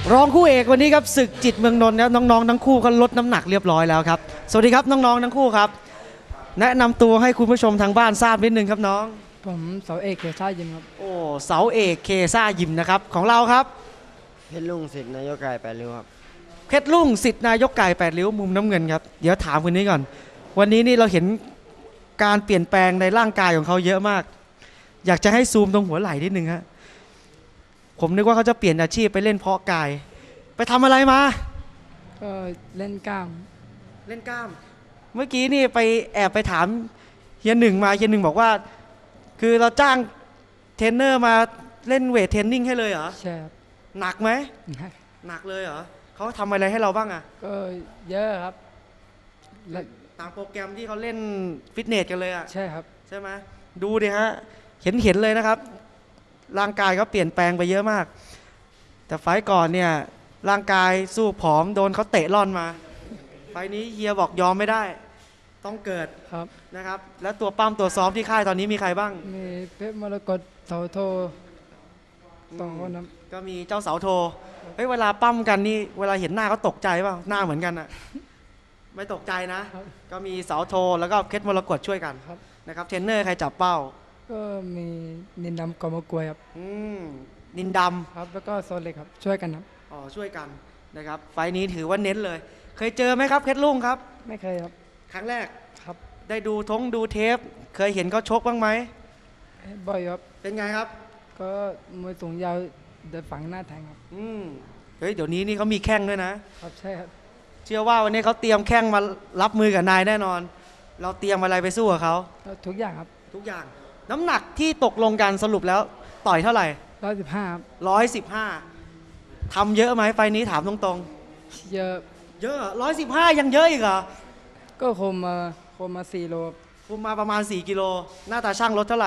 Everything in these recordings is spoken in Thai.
รองคู่เอกวันนี้ครับศึกจิตเมืองนนท์แล้วน้องๆทั้งคู่ก็ลดน้ำหนักเรียบร้อยแล้วครับสวัสดีครับน้องๆทั้งคู่ครับแนะนำตัวให้คุณผู้ชมทางบ้านทราบนิดนึงครับน้องผมเสาเอกเขตท่ายิมครับโอ้เสาเอกเคซ่ายิมนะครับของเราครับเพชรลุงสิทธิ์นายกไก่แปดริ้วครับเพชรลุ่งสิทธิ์นายกไก่แปดริ้วมุมน้ำเงินครับเดี๋ยวถามคนนี้ก่อนวันนี้นี่เราเห็นการเปลี่ยนแปลงในร่างกายของเขาเยอะมากอยากจะให้ซูมตรงหัวไหล่นิดนึงฮะผมนึกว่าเขาจะเปลี่ยนอาชีพไปเล่นเพาะกายไปทำอะไรมาก็เล่นกล้ามเล่นกล้ามเมื่อกี้นี่ไปแอบไปถามเฮียหนึ่งมาเฮียหนึ่งบอกว่าคือเราจ้างเทรนเนอร์มาเล่นเวทเทรนนิ่งให้เลยเหรอใช่ครับหนักไหมหนักเลยเหรอเขาทำอะไรให้เราบ้างอะก็เยอะครับตามโปรแกรมที่เขาเล่นฟิตเนสกันเลยอะใช่ครับใช่ไหมดูดิฮะเห็นเลยนะครับร่างกายเขาเปลี่ยนแปลงไปเยอะมากแต่ไฟก่อนเนี่ยร่างกายสู้ผอมโดนเขาเตะล่อนมาไฟนี้เฮียบอกยอมไม่ได้ต้องเกิดครับนะครับแล้วตัวปั้มตัวซ้อมที่ค่ายตอนนี้มีใครบ้างมีเพชรมรกตเสาโทต้องคนนั้นก็มีเจ้าเสาโทเฮ้ยเวลาปั้มกันนี่เวลาเห็นหน้าเขาตกใจเปล่าหน้าเหมือนกันอะไม่ตกใจนะก็มีเสาโทแล้วก็เพชรมรกตช่วยกันนะครับเทรนเนอร์ใครจับเป้าก็มีนินดำกอมากวยครับนินดำครับแล้วก็โซเล็กครับช่วยกันครับอ๋อช่วยกันนะครับไฟนี้ถือว่าเน้นเลยเคยเจอไหมครับเพชรลุงครับไม่เคยครับครั้งแรกครับได้ดูเทปเคยเห็นเขาชกบ้างไหมบ่อยครับเป็นไงครับก็มวยสูงยาวเดินฝังหน้าแทงครับเฮ้ยเดี๋ยวนี้นี่เขามีแข้งด้วยนะครับใช่ครับเชื่อว่าวันนี้เขาเตรียมแข้งมารับมือกับนายแน่นอนเราเตรียมอะไรไปสู้กับเขาทุกอย่างครับทุกอย่างน้ำหนักที่ตกลงกันสรุปแล้วต่อยเท่าไหร่ 115ครับ 115ทำเยอะไหมไฟนี้ถามตรงๆเยอะ 115ยังเยอะอีกเหรอก็คุมมา4 โลคุมมาประมาณ4 กิโลหน้าตาช่างลดเท่าไหร่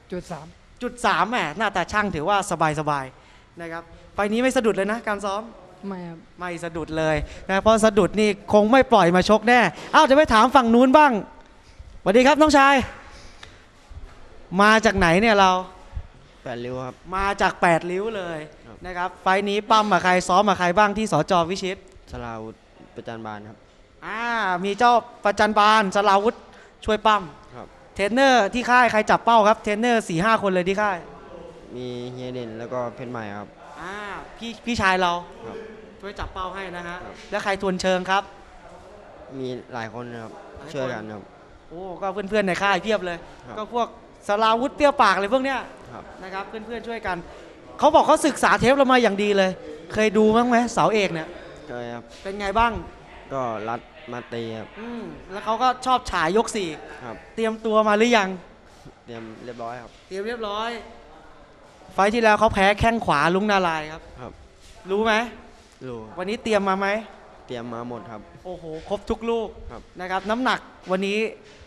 3.3 แหมหน้าตาช่างถือว่าสบายนะครับไฟนี้ไม่สะดุดเลยนะการซ้อมไม่ครับไม่สะดุดเลยนะเพราะสะดุดนี่คงไม่ปล่อยมาชกแน่จะไปถามฝั่งนู้นบ้างสวัสดีครับน้องชายมาจากไหนเนี่ยเราแปดริ้วครับมาจาก8 ริ้วเลยนะครับไฟนี้ปั้มกับใครซ้อมกับใครบ้างที่สจ.วิชิตสลาวุธประจันบานครับมีเจ้าประจันบานสลาวุธช่วยปั้มเทรนเนอร์ที่ค่ายใครจับเป้าครับเทรนเนอร์ 4-5 คนเลยที่ค่ายมีเฮียเด่นแล้วก็เพชรใหม่ครับพี่ชายเราช่วยจับเป้าให้นะฮะแล้วใครทวนเชิงครับมีหลายคนครับช่วยกันครับโอ้ก็เพื่อนๆในค่ายเพียบเลยก็พวกสลาวุธเปรี้ยวปากเลยพวกเนี้ยนะครับเพื่อนๆช่วยกันเขาบอกเขาศึกษาเทปเรามาอย่างดีเลยเคยดูบ้างไหมเสาเอกเนี่ยเคยครับเป็นไงบ้างก็รัดมาตีครับแล้วเขาก็ชอบฉายยก4 ครับเตรียมตัวมาหรือยังเตรียมเรียบร้อยครับเตรียมเรียบร้อยไฟที่แล้วเขาแพ้แข้งขวาลุงนารายครับรู้ไหมรู้วันนี้เตรียมมาไหมเตรียมมาหมดครับโอ้โหครบทุกลูกนะครับน้ำหนักวันนี้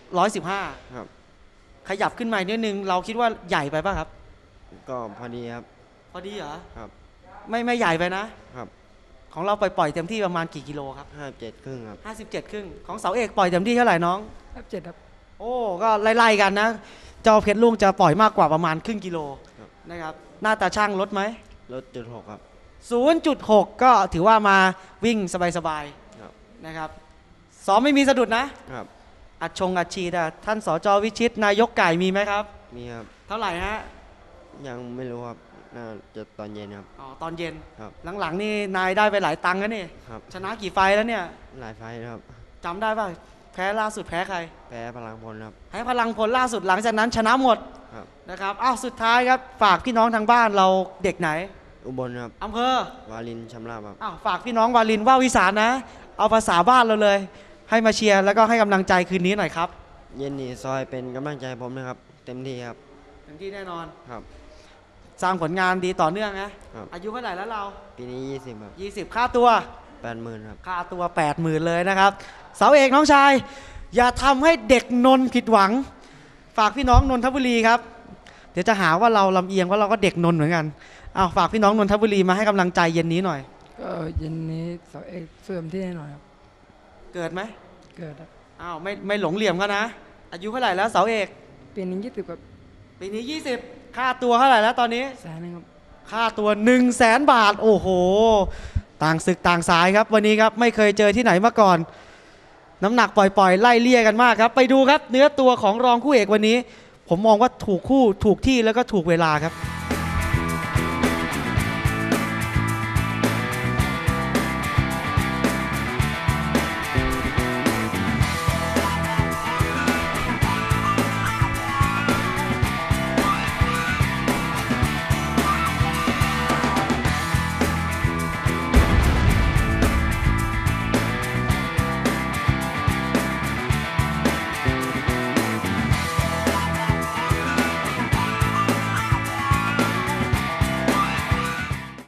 115 ครับขยับขึ้นมานิดนึงเราคิดว่าใหญ่ไปป่ะครับก็พอดีครับพอดีเหรอครับไม่ใหญ่ไปนะครับของเราปล่อยเต็มที่ประมาณกี่กิโลครับ 57 ครึ่งครับ 57 ครึ่งของเสาเอกปล่อยเต็มที่เท่าไหร่น้อง 57ครับโอ้ก็ไล่ๆกันนะเจ้าเพชรลุงจะปล่อยมากกว่าประมาณครึ่งกิโลนะครับหน้าตาช่างลดไหมลด0.6ครับ 0.6ก็ถือว่ามาวิ่งสบายๆนะครับซ้อมไม่มีสะดุดนะครับอัดฉีดท่านสจ.วิชิตนายกไก่มีไหมครับมีครับเท่าไหร่ฮะยังไม่รู้ครับน่าจะตอนเย็นครับตอนเย็นครับหลังๆนี่นายได้ไปหลายตังค์แล้วนี่ชนะกี่ไฟแล้วเนี่ยหลายไฟครับจำได้ป่ะแพ้ล่าสุดแพ้ใครแพ้พลังพลครับแพ้พลังพลล่าสุดหลังจากนั้นชนะหมดนะครับสุดท้ายครับฝากพี่น้องทางบ้านเราเด็กไหนอุบลครับอำเภอวารินชำราบครับฝากพี่น้องวารินว่าวิสานนะเอาภาษาบ้านเราเลยให้มาเชียร์แล้วก็ให้กำลังใจคืนนี้หน่อยครับเย็นนี้ซอยเป็นกำลังใจผมนะครับเต็มที่ครับเต็มที่แน่นอนครับสร้างผลงานดีต่อเนื่องนะอายุเท่าไหร่แล้วเราปีนี้20ครับ 20ค่าตัว 80,000ครับค่าตัว80,000เลยนะครับเสาเอกน้องชายอย่าทำให้เด็กนนท์ผิดหวังฝากพี่น้องนนทบุรีครับเดี๋ยวจะหาว่าเราลำเอียงว่าเราก็เด็กนนท์เหมือนกันฝากพี่น้องนนทบุรีมาให้กำลังใจเย็นนี้หน่อยก็เย็นนี้เสาเอกเสื่อมที่แน่นอนครับเกิดไหมเกิดครับไม่หลงเหลี่ยมกันนะอายุเท่าไหร่แล้วเสาเอกปีนี้20ครับปีนี้20ค่าตัวเท่าไหร่แล้วตอนนี้ 100,000ครับค่าตัว100,000 บาทโอ้โหต่างศึกต่างสายครับวันนี้ครับไม่เคยเจอที่ไหนมาก่อน น้ำหนักปล่อยๆไล่เลี่ยกันมากครับไปดูครับเนื้อตัวของรองคู่เอกวันนี้ ผมมองว่าถูกคู่ถูกที่แล้วก็ถูกเวลาครับ